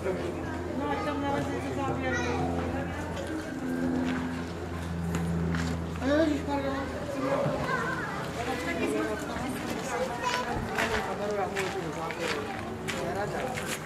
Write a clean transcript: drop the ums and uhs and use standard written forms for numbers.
No, ať tam nalezli do závěru. Ježišmarja. Taky si kameru já můžu do závěru.